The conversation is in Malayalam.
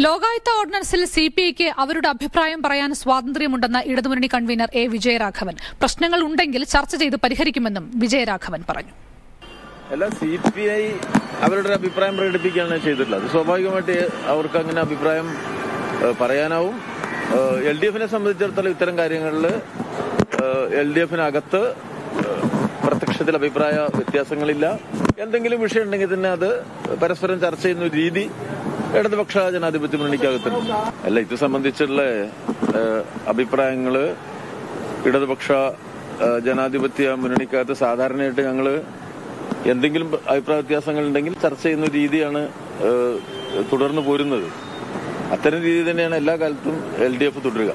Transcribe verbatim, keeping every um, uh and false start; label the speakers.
Speaker 1: ലോകായുക്ത ഓർഡിനൻസിൽ സി പി ഐക്ക് അവരുടെ അഭിപ്രായം പറയാൻ സ്വാതന്ത്ര്യമുണ്ടെന്ന ഇടതുമുന്നണി കൺവീനർ എ വിജയരാഘവൻ. പ്രശ്നങ്ങൾ ഉണ്ടെങ്കിൽ ചർച്ച ചെയ്ത് പരിഹരിക്കുമെന്നും വിജയരാഘവൻ പറഞ്ഞു.
Speaker 2: അല്ല, സി പി ഐ അവരുടെ അഭിപ്രായം പ്രകടിപ്പിക്കുകയാണ് ചെയ്തിട്ടുള്ളത്. സ്വാഭാവികമായിട്ട് അവർക്ക് അങ്ങനെ അഭിപ്രായം പറയാനാവും. എൽ ഡി എഫിനെ സംബന്ധിച്ചിടത്തോളം ഇത്തരം കാര്യങ്ങളിൽ എൽ ഡി എഫിനകത്ത് പ്രത്യക്ഷത്തിൽ അഭിപ്രായ വ്യത്യാസങ്ങളില്ല. എന്തെങ്കിലും വിഷയം ഉണ്ടെങ്കിൽ തന്നെ അത് പരസ്പരം ചർച്ച ചെയ്യുന്ന ഒരു രീതി ഇടതുപക്ഷ ജനാധിപത്യ മുന്നണിക്കകത്തുണ്ട്. അല്ല, ഇത് സംബന്ധിച്ചുള്ള അഭിപ്രായങ്ങള് ഇടതുപക്ഷ ജനാധിപത്യ മുന്നണിക്കകത്ത് സാധാരണയായിട്ട് ഞങ്ങള് എന്തെങ്കിലും അഭിപ്രായ വ്യത്യാസങ്ങൾ ഉണ്ടെങ്കിൽ ചർച്ച ചെയ്യുന്ന രീതിയാണ് തുടർന്നു പോരുന്നത്. അത്തരം രീതി തന്നെയാണ് എല്ലാ കാലത്തും എൽ ഡി എഫ് തുടരുക.